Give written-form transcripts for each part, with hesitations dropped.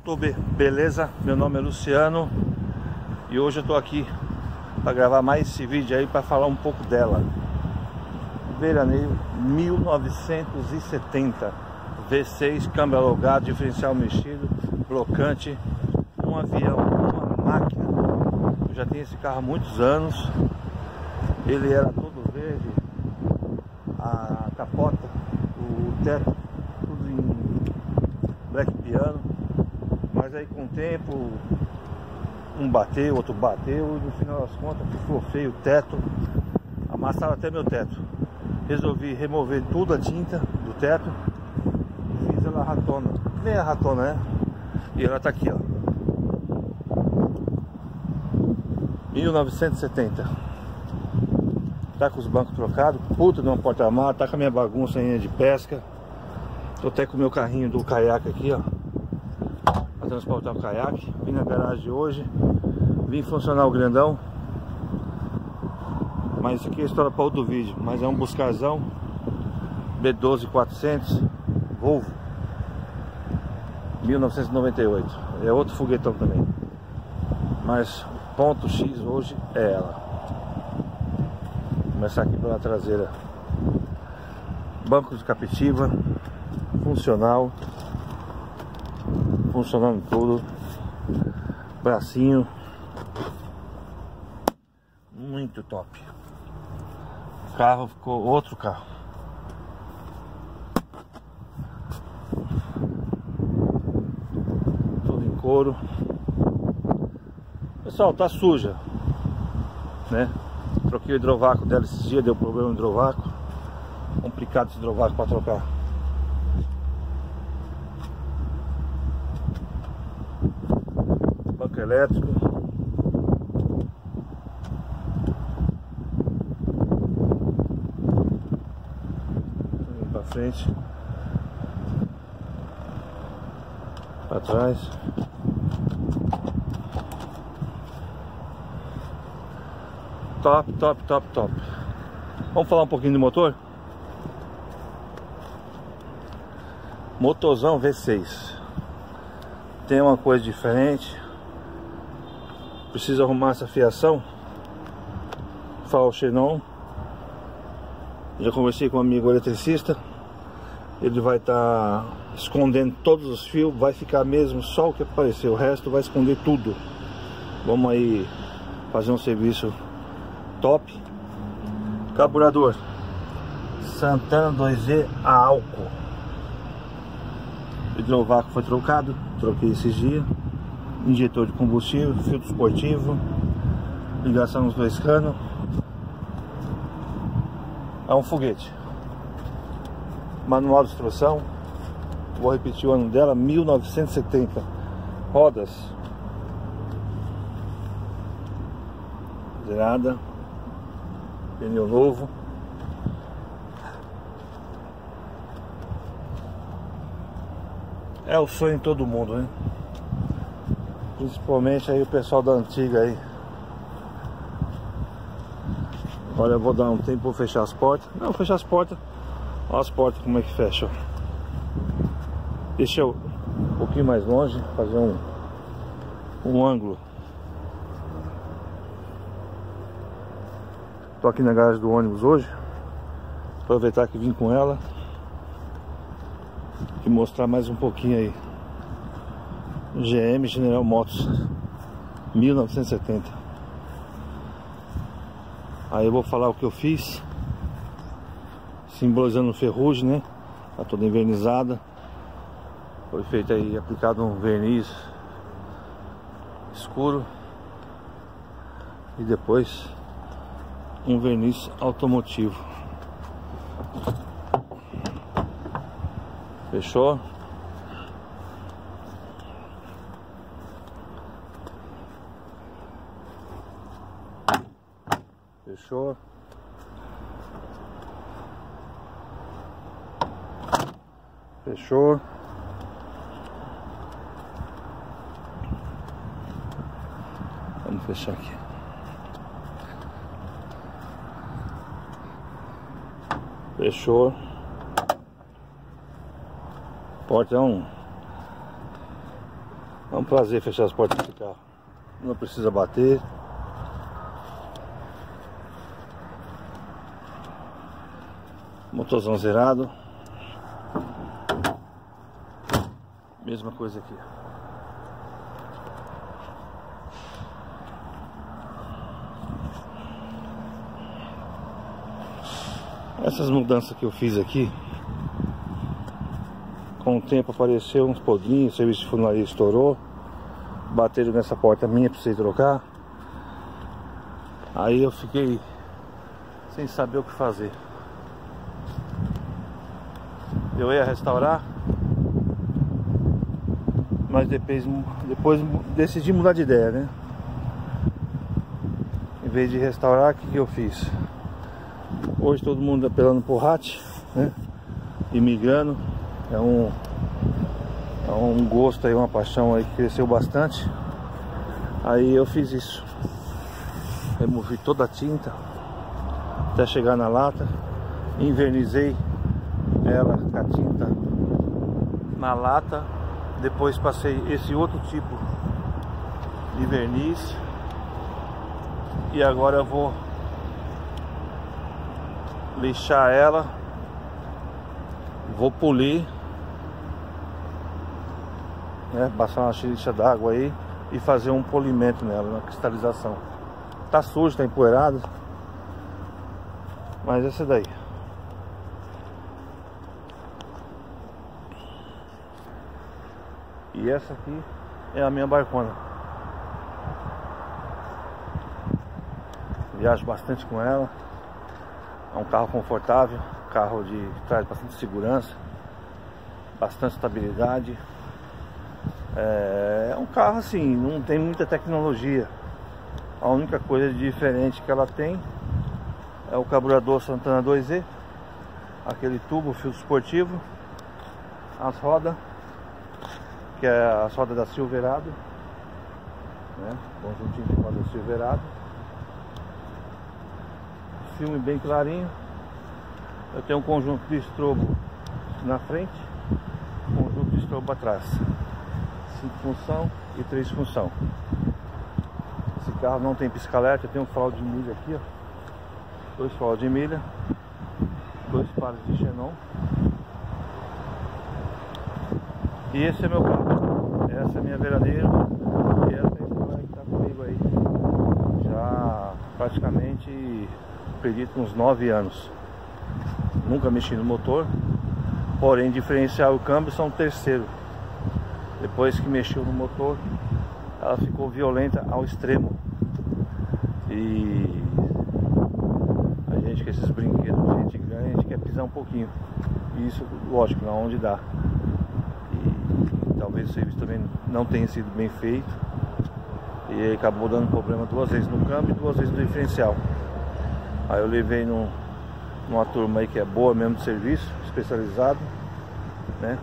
YouTube, beleza? Meu nome é Luciano e hoje eu tô aqui para gravar mais esse vídeo aí para falar um pouco dela. Veraneio 1970, V6, câmbio alugado, diferencial mexido, blocante, um avião, uma máquina. Eu já tenho esse carro há muitos anos. Ele era todo verde, a capota, o teto, tudo em black piano. Mas aí com o tempo, um bateu, outro bateu, e no final das contas ficou feio o teto, amassaram até meu teto. Resolvi remover tudo a tinta do teto e fiz ela ratona, nem a ratona, né? E ela tá aqui, ó, 1970. Tá com os bancos trocados, puta de uma porta-malas, tá com a minha bagunça ainda de pesca. Tô até com o meu carrinho do caiaque aqui, ó, para transportar o caiaque. Vim na garagem hoje, vim funcionar o grandão. Mas isso aqui é história para outro vídeo. Mas é um Buscarzão B12 400 Volvo 1998. É outro foguetão também. Mas o ponto X hoje é ela. Vou começar aqui pela traseira. Banco de captiva, funcional, funcionando tudo. Bracinho muito top. O carro ficou outro carro. Tudo em couro. Pessoal, tá suja, né? Troquei o hidrovácuo dela esses dias, deu problema no hidrovácuo. Complicado esse hidrovácuo para trocar. Banco elétrico. Para frente, para trás. Top, top, top, top. Vamos falar um pouquinho do motor? Motorzão V6. Tem uma coisa diferente. Preciso arrumar essa fiação. Farol xenon. Já conversei com um amigo eletricista. Ele vai estar escondendo todos os fios. Vai ficar mesmo só o que apareceu. O resto vai esconder tudo. Vamos aí fazer um serviço top. Carburador Santana 2V a álcool. Hidrovácuo foi trocado. Troquei esses dias. Injetor de combustível, filtro esportivo, ligação nos dois canos. É um foguete. Manual de instrução. Vou repetir o ano dela, 1970. Rodas zerada. Pneu novo. É o sonho de todo mundo, né? Principalmente aí o pessoal da antiga aí. Olha, eu vou dar um tempo para fechar as portas. Não, fechar as portas. Olha as portas como é que fecha. Deixa eu um pouquinho mais longe, fazer um ângulo. Tô aqui na garagem do ônibus hoje. Aproveitar que vim com ela e mostrar mais um pouquinho aí. GM General Motors 1970. Aí eu vou falar o que eu fiz, simbolizando ferrugem, né? Tá toda envernizada. Foi feito aí, aplicado um verniz escuro e depois um verniz automotivo. Fechou? Fechou? Fechou? Vamos fechar aqui. Fechou. Portão É um prazer fechar as portas desse carro. Não precisa bater. Motorzão zerado. Mesma coisa aqui. Essas mudanças que eu fiz aqui, com o tempo apareceu uns podrinhos, o serviço de funilaria estourou, bateram nessa porta minha, precisei trocar. Aí eu fiquei sem saber o que fazer. Eu ia restaurar, mas depois decidi mudar de ideia, né? Em vez de restaurar, o que eu fiz? Hoje todo mundo apelando pro rato, né? E migrando. É um gosto aí, uma paixão aí que cresceu bastante. Aí eu fiz isso. Removi toda a tinta até chegar na lata. Invernizei ela com a tinta na lata. Depois passei esse outro tipo de verniz. E agora eu vou lixar ela. Vou polir, né, passar uma lixa d'água aí e fazer um polimento nela, na cristalização. Tá sujo, tá empoeirado, mas essa daí. E essa aqui é a minha barcona. Viajo bastante com ela. É um carro confortável, carro que traz bastante segurança, bastante estabilidade. É um carro assim, não tem muita tecnologia. A única coisa diferente que ela tem é o carburador Santana 2E, aquele tubo filtro esportivo, as rodas, que é as rodas da Silverado, né? Conjuntinho de rodas Silverado. Filme bem clarinho. Eu tenho um conjunto de estrobo na frente, conjunto de estrobo atrás, 5 função e 3 função. Esse carro não tem pisca-alerta. Eu tenho um farol de milha aqui, ó, 2 faróis de milha, 2 pares de xenon. E esse é meu carro, essa é a minha veraneira e essa é a história que está comigo aí já praticamente, acredito, uns 9 anos. Nunca mexi no motor, porém diferencial e o câmbio são terceiro. Depois que mexeu no motor, ela ficou violenta ao extremo. E a gente com esses brinquedos, a gente ganha, a gente quer pisar um pouquinho. E isso, lógico, na onde dá. E talvez o serviço também não tenha sido bem feito. E acabou dando problema 2 vezes no câmbio e 2 vezes no diferencial. Aí eu levei numa turma aí que é boa mesmo de serviço, especializado, né?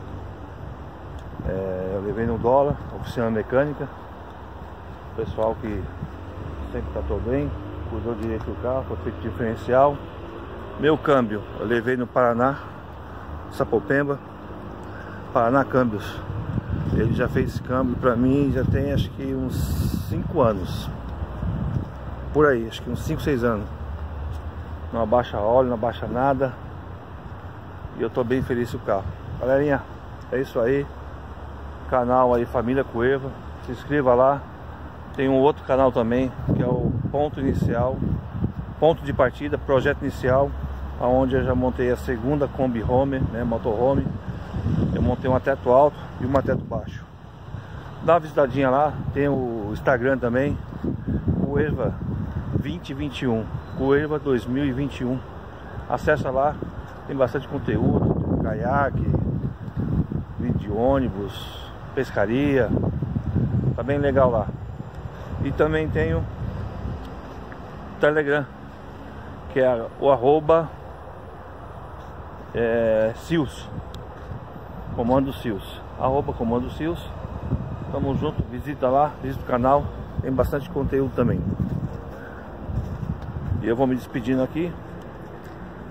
Eu levei no Dólar, oficina mecânica, pessoal que sempre tratou bem, cuidou direito do carro, foi feito diferencial. Meu câmbio eu levei no Paraná, Sapopemba, Paraná Câmbios. Ele já fez esse câmbio pra mim, já tem acho que uns 5 anos, por aí, acho que uns 5, 6 anos. Não abaixa óleo, não abaixa nada. E eu tô bem feliz com o carro. Galerinha, é isso aí. Canal aí Família Cuerva. Se inscreva lá. Tem um outro canal também, que é o Ponto Inicial, Ponto de Partida, Projeto Inicial, onde eu já montei a segunda Kombi Home, né, motorhome. Eu montei um teto alto e um teto baixo. Dá uma visitadinha lá. Tem o Instagram também, Cuerva 2021, Cuerva 2021. Acessa lá, tem bastante conteúdo, caiaque, vídeo de ônibus, pescaria, tá bem legal lá. E também tenho o Telegram, que é o @Sius, Comando Sius, @Comando Sius. Tamo junto, visita lá, visita o canal, tem bastante conteúdo também. E eu vou me despedindo aqui,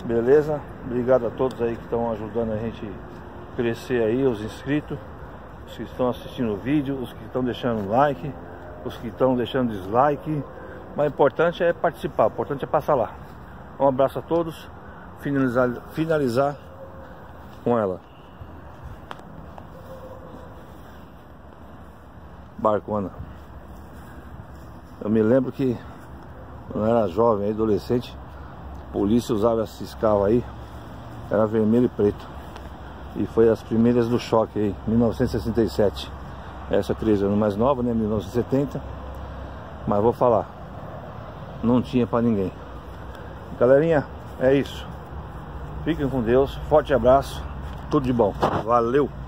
beleza? Obrigado a todos aí que estão ajudando a gente crescer aí, os inscritos. os que estão assistindo o vídeo, os que estão deixando like, os que estão deixando dislike. Mas o importante é participar, o importante é passar lá. Um abraço a todos. Finalizar com ela. Barcona. Eu me lembro que quando eu era jovem, adolescente, a polícia usava esses carros aí, era vermelho e preto. E foi as primeiras do choque aí, 1967. Essa 3 anos mais nova, né, 1970. Mas vou falar, não tinha pra ninguém. Galerinha, é isso. Fiquem com Deus, forte abraço, tudo de bom. Valeu!